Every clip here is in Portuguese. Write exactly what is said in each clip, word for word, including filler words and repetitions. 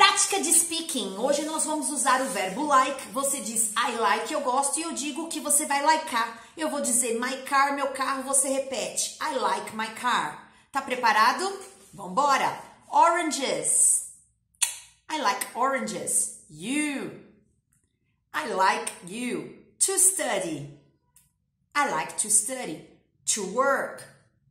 Prática de speaking. Hoje nós vamos usar o verbo like. Você diz I like, eu gosto, e eu digo que você vai likear. Eu vou dizer my car, meu carro, você repete I like my car. Tá preparado? Vambora! Oranges. I like oranges. You. I like you. To study. I like to study. To work.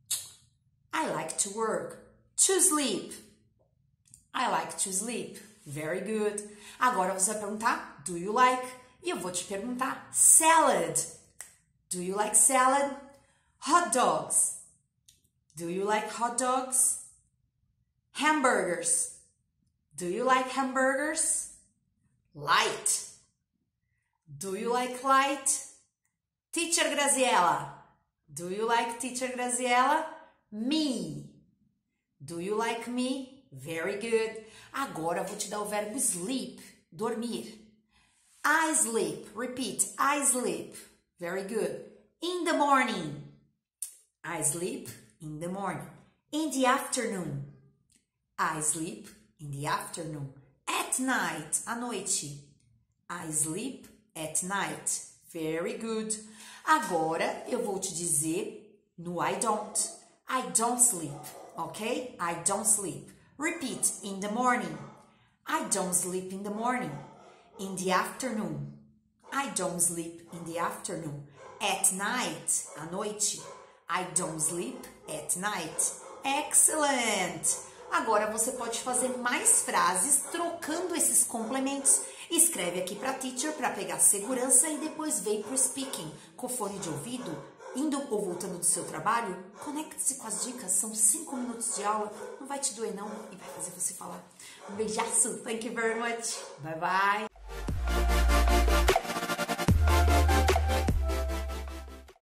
I like to work. To sleep. I like to sleep. Very good. Agora você vai perguntar, do you like? E eu vou te perguntar, salad. Do you like salad? Hot dogs. Do you like hot dogs? Hamburgers. Do you like hamburgers? Light. Do you like light? Teacher Graziella. Do you like Teacher Graziella? Me. Do you like me? Very good. Agora eu vou te dar o verbo sleep, dormir. I sleep. Repeat. I sleep. Very good. In the morning. I sleep in the morning. In the afternoon. I sleep in the afternoon. At night. À noite. I sleep at night. Very good. Agora eu vou te dizer no I don't. I don't sleep. Ok? I don't sleep. Repeat. In the morning. I don't sleep in the morning. In the afternoon. I don't sleep in the afternoon. At night. À noite. I don't sleep at night. Excellent! Agora você pode fazer mais frases trocando esses complementos. Escreve aqui para teacher para pegar segurança e depois vem para o speaking com fone de ouvido, indo ou voltando do seu trabalho. Conecte-se com as dicas, são cinco minutos de aula, não vai te doer não e vai fazer você falar. Um beijaço, thank you very much, bye bye!